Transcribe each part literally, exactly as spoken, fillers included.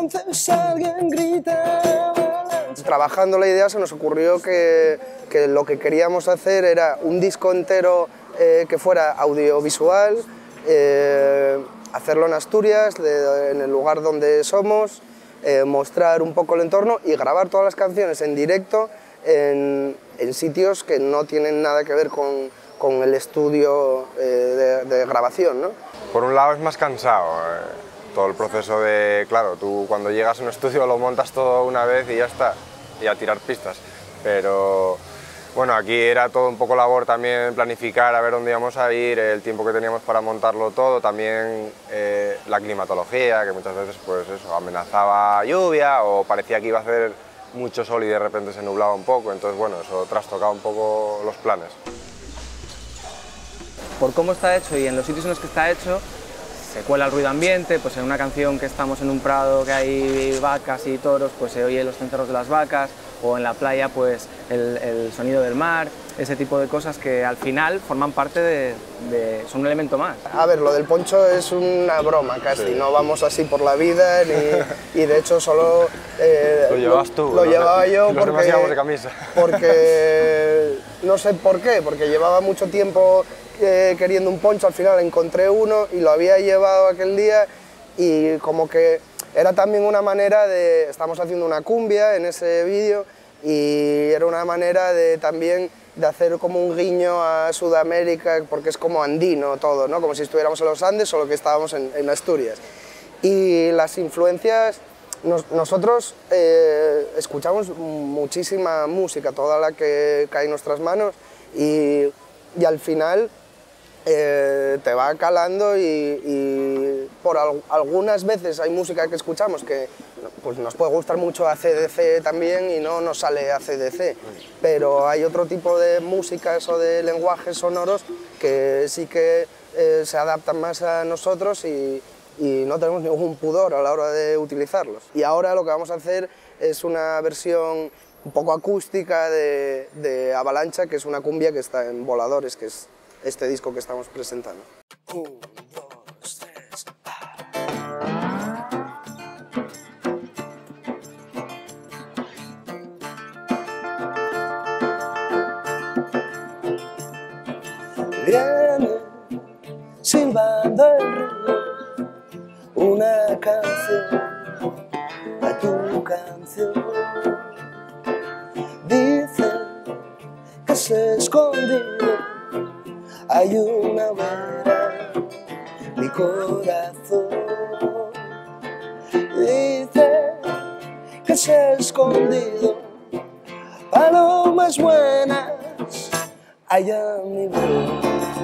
Entonces alguien grita. Trabajando la idea se nos ocurrió que, que lo que queríamos hacer era un disco entero eh, que fuera audiovisual, eh, hacerlo en Asturias, de, en el lugar donde somos, eh, mostrar un poco el entorno y grabar todas las canciones en directo en, en sitios que no tienen nada que ver con, con el estudio eh, de, de grabación, ¿no? Por un lado es más cansado, eh, todo el proceso de, claro, tú cuando llegas a un estudio lo montas todo una vez y ya está, y a tirar pistas, pero bueno, aquí era todo un poco labor también planificar a ver dónde íbamos a ir, el tiempo que teníamos para montarlo todo, también eh, la climatología, que muchas veces pues eso, amenazaba lluvia o parecía que iba a hacer mucho sol y de repente se nublaba un poco, entonces bueno, eso trastocaba un poco los planes. Por cómo está hecho y en los sitios en los que está hecho, se cuela el ruido ambiente, pues en una canción que estamos en un prado que hay vacas y toros, pues se oye los cencerros de las vacas, o en la playa pues el, el sonido del mar, ese tipo de cosas que al final forman parte de, de... son un elemento más. A ver, lo del poncho es una broma casi, sí. No vamos así por la vida ni, y de hecho solo... Eh, lo llevabas tú, Lo ¿no? llevaba yo Los demás íbamos de camisa. Porque no sé por qué, porque llevaba mucho tiempo eh, queriendo un poncho, al final encontré uno y lo había llevado aquel día y como que era también una manera de... Estamos haciendo una cumbia en ese vídeo y era una manera de también de hacer como un guiño a Sudamérica, porque es como andino todo, ¿no? Como si estuviéramos en los Andes, solo que estábamos en, en Asturias. Y las influencias, nos, nosotros eh, escuchamos muchísima música, toda la que cae en nuestras manos, y, y al final eh, te va calando y, y por al, algunas veces hay música que escuchamos que pues nos puede gustar mucho A C D C también y no nos sale A C D C, pero hay otro tipo de músicas o de lenguajes sonoros que sí que eh, se adaptan más a nosotros y, y no tenemos ningún pudor a la hora de utilizarlos. Y ahora lo que vamos a hacer es una versión un poco acústica de, de Avalancha, que es una cumbia que está en Voladores, que es este disco que estamos presentando. Un, dos, tres, Viene silbando el río una canción, a tu canción. Dice que se escondido hay una vera, mi corazón. Dice que se ha escondido palomas buenas allá mi voz.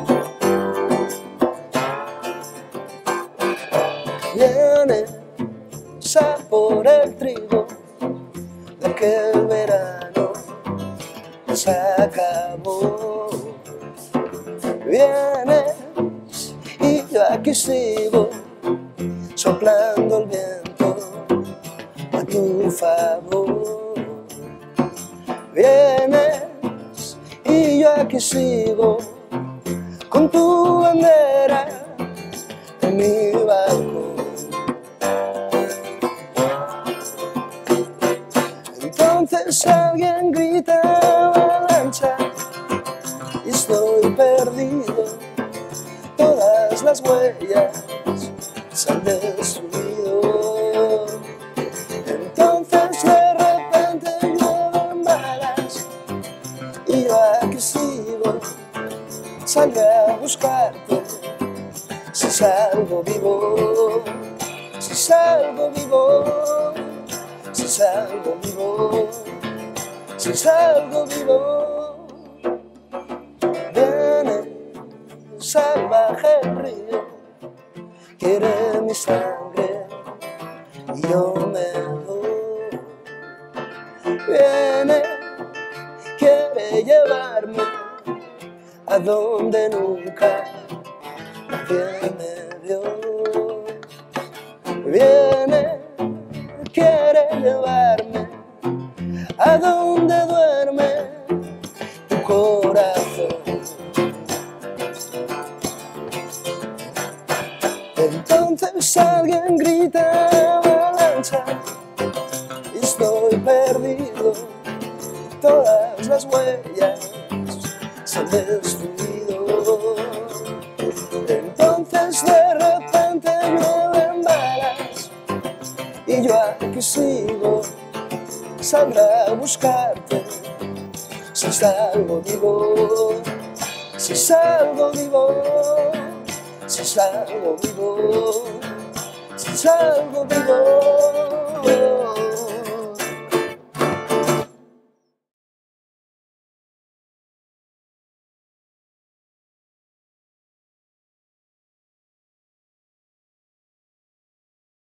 Viene a por el trigo de que el verano se acabó. Vienes y yo aquí sigo soplando el viento a tu favor. Vienes y yo aquí sigo con tu bandera en mi balcón. Entonces alguien grita Avalancha y estoy perdido, todas las huellas se han destruido. Entonces de repente llueven balas y yo aquí sigo, saldré a buscarte si salgo vivo, si salgo vivo, si salgo vivo, si salgo vivo. Salvaje el río, quiere mi sangre y yo me doy. Viene, quiere llevarme a donde nunca nadie me vio. Viene, quiere llevarme a donde duerme tu corazón. Entonces alguien grita Avalancha mancha y estoy perdido. Todas las huellas se han destruido. Entonces de repente me ven balas y yo aquí sigo. Saldré a buscarte si salgo vivo, si salgo vivo, si salgo vivo, si salgo vivo.